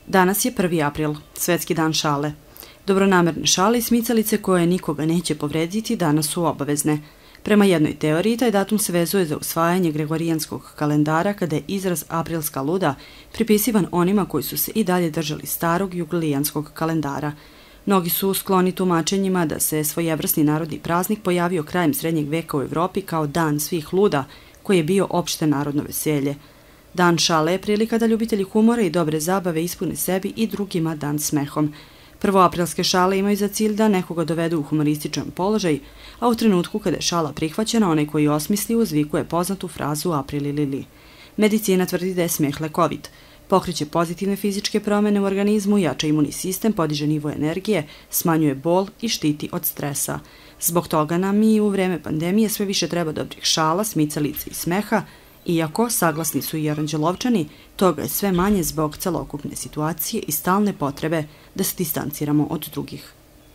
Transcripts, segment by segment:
Danas je 1. april, Svetski dan šale. Dobronamerne šale i smicalice koje nikoga neće povrediti danas su obavezne. Prema jednoj teoriji, taj datum se vezuje za usvajanje gregorijanskog kalendara kada je izraz aprilska luda pripisivan onima koji su se i dalje držali starog julijanskog kalendara. Mnogi su skloni tumačenjima da se svojevrsni narodni praznik pojavio krajem srednjeg veka u Evropi kao dan svih luda, koji je bio opšte narodno veselje. Dan šale je prilika da ljubitelji humora i dobre zabave ispune sebi i drugima dan smehom. Prvoaprilske šale imaju za cilj da nekoga dovedu u humorističan položaj, a u trenutku kada je šala prihvaćena, onaj koji osmisli uzvikuje poznatu frazu april ili li. Medicina tvrdi da je smeh lekovit. Pokreće pozitivne fizičke promene u organizmu, jača imunni sistem, podiže nivo energije, smanjuje bol i štiti od stresa. Zbog toga nam i u vreme pandemije sve više treba dobrih šala, smicalica i smeha, iako, saglasni su i Aranđelovčani, toga je sve manje zbog celokupne situacije i stalne potrebe da se distanciramo od drugih.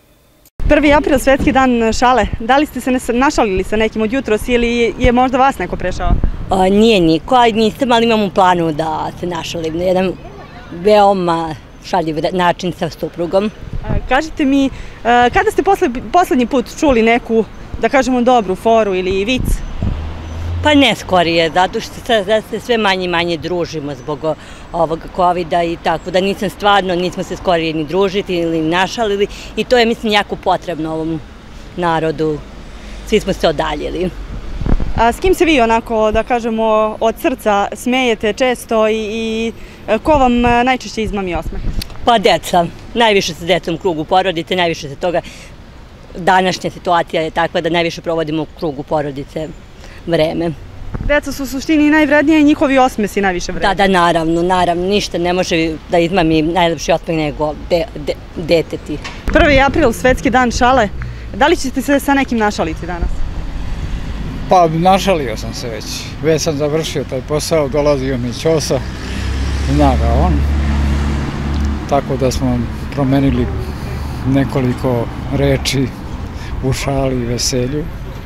1. april, Svetski dan šale. Da li ste se našalili sa nekim od jutros ili je možda vas neko prešao? Nije niko, a nisam, ali imam u planu da se našalim na jedan veoma šaljiv način sa suprugom. Kažite mi, kada ste poslednji put čuli neku, da kažemo, dobru foru ili vic? Pa ne skorije, zato što se sve manje i manje družimo zbog ovog COVID-a i tako da nismo se skorije ni družiti ili našalili i to je, mislim, jako potrebno ovom narodu. Svi smo se odaljili. A s kim se vi onako, da kažemo, od srca smejete često i ko vam najčešće izmami osmeh? Pa deca. Najviše sa decom u krugu porodice, najviše se toga, današnja situacija je takva da najviše provodimo u krugu porodice vreme. Deca su u suštini najvrednije i njihovi osmesi najviše vreme. Da, naravno, ništa ne može da izmami najlepši osmeh nego deteti. 1. april, Svetski dan šale. Da li ćete se sa nekim našaliti danas? Pa našalio sam se već sam završio taj posao, dolazio mi Ćosa, zna ga on, tako da smo promenili nekoliko reči u šali i veselju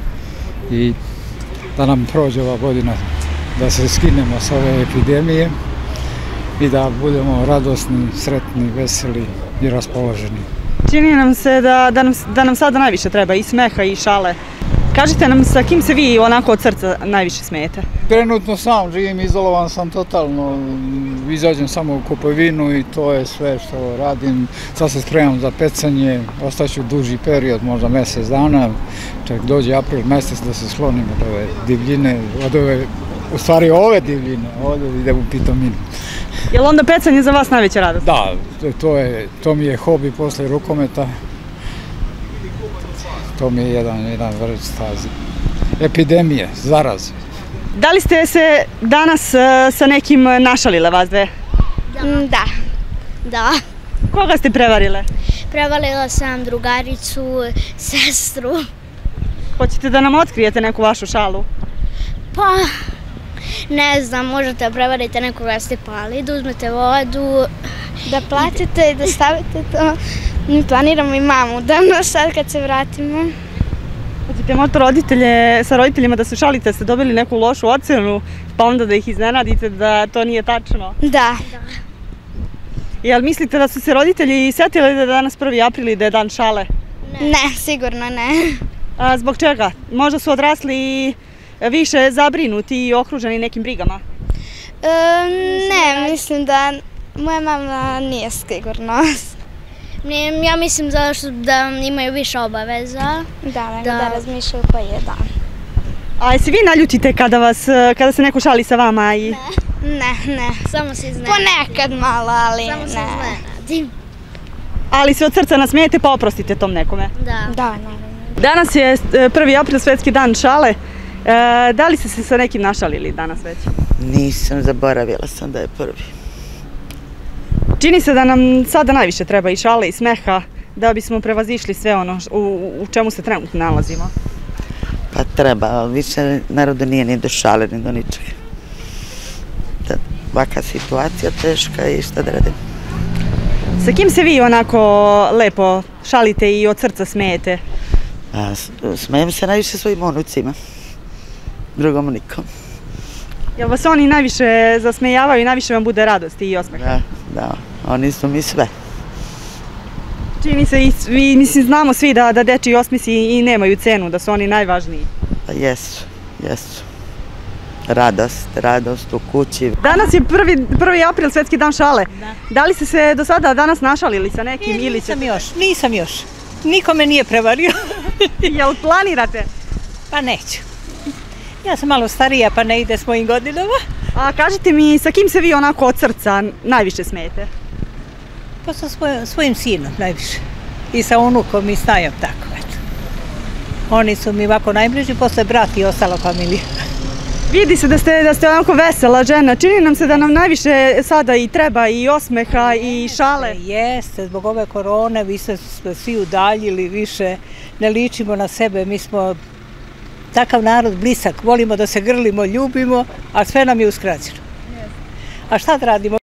i da nam prođe ova godina, da se skinemo s ove epidemije i da budemo radosni, sretni, veseli i raspoloženi. Čini nam se da nam sada najviše treba i smeha i šale. Kažite nam sa kim se vi onako od srca najviše smijete? Trenutno sam živim, izolovan sam totalno, izađem samo u kupovinu i to je sve što radim. Sad se spremam za pecanje, ostaću duži period, možda mjesec dana, čak dođe april mjesec da se sklonim od ove divljine, u stvari ove divljine, ovdje idem u pitominu. Je li onda pecanje za vas najveća radost? Da, to mi je hobi posle rukometa. To mi je jedan vrst epidemije, zaraze. Da li ste se danas sa nekim našalile vas dve? Da. Koga ste prevarile? Prevarila sam drugaricu, sestru. Hoćete da nam otkrijete neku vašu šalu? Pa, ne znam, možete prevariti nekoga ste pali, da uzmete vodu, da platite i da stavite to. Mi planiramo i mamu danas, sad kad se vratimo. Hoćete možda sa roditeljima da se šalite, da ste dobili neku lošu ocenu, pa onda da ih iznenadite da to nije tačno? Da. Jel mislite da su se roditelji setili da je danas 1. april i da je dan šale? Ne, sigurno ne. A zbog čega? Možda su odrasli više zabrinuti i okruženi nekim brigama? Ne, mislim da moja mama nije sigurno. Ja mislim da imaju više obaveza. Da razmišljaju koji je dan. A jesi vi naljutite kada se neko šali sa vama? Ne. Samo se iznenadim. Ponekad malo, ali ne. Samo se iznenadim. Ali se od srca nasmijete pa oprostite tom nekome? Da, naravno. Danas je 1. april, Svetski dan šale. Da li ste se sa nekim našalili danas već? Nisam, zaboravila sam da je 1. Čini se da nam sada najviše treba i šale i smeha da bismo prevazišli sve ono u čemu se trenutno nalazimo. Pa treba, ali više narodu nije ni do šale, ni do ničega. Ovaka situacija teška i šta da radim. Sa kim se vi onako lepo šalite i od srca smijete? Smijem se najviše svojim unucima, drugom nikom. Jel vas oni najviše zasmejavaju i najviše vam bude radosti i osmeha? Da. Oni su mi sve. Čini se, mislim, znamo svi da dečiji osmisi i nemaju cenu, da su oni najvažniji. Pa jesu, jesu. Radost u kući. Danas je 1. april, Svetski dan šale. Da li ste se do sada danas našalili sa nekim ili ćete? Nisam još. Niko me nije prevario. Jel planirate? Pa neću. Ja sam malo starija pa ne ide s mojim godinama. A kažite mi, sa kim se vi onako od srca najviše smijete? Pa sa svojim sinom najviše. I sa unukom i snajom tako. Eto. Oni su mi ovako najbliži, posle brat i ostala familija. Vidi se da ste onako vesela žena. Čini nam se da nam najviše sada i treba i osmeha i šale. Jeste, zbog ove korone vi ste svi udaljili, više ne ličimo na sebe. Mi smo takav narod blisak, volimo da se grlimo, ljubimo, a sve nam je uskraćeno. A šta da radimo?